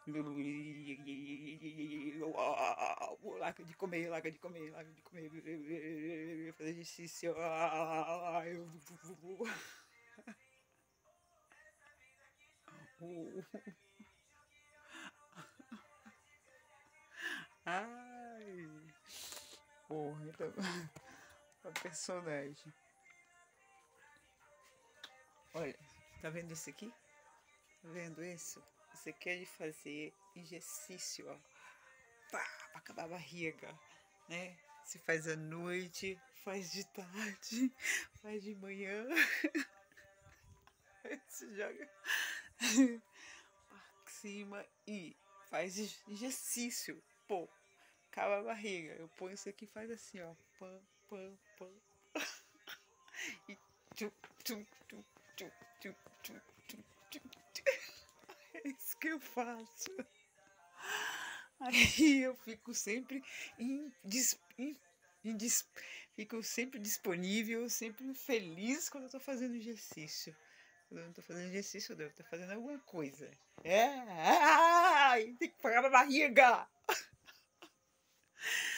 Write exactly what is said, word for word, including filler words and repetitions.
Larga de comer, larga de comer, larga de comer. Fazer exercício. Ai, eu- Ai. Porra, então. O personagem. Olha, tá vendo isso aqui? Tá vendo isso? Você quer fazer exercício, ó. Pá, pra acabar a barriga, né? Se faz à noite, faz de tarde, faz de manhã. Se joga pra cima e faz exercício. Pô, acaba a barriga. Eu ponho isso aqui e faz assim, ó. Pam, pam, pam. E tchum, tchum, tchum, tchum, tchum, tchum, tchum, tchum. É isso que eu faço. Aí eu fico sempre em, dis, em, em dis, fico sempre disponível, sempre feliz quando eu tô fazendo exercício. Quando eu não tô fazendo exercício, eu devo estar fazendo alguma coisa. É, ai, tem que pagar a barriga.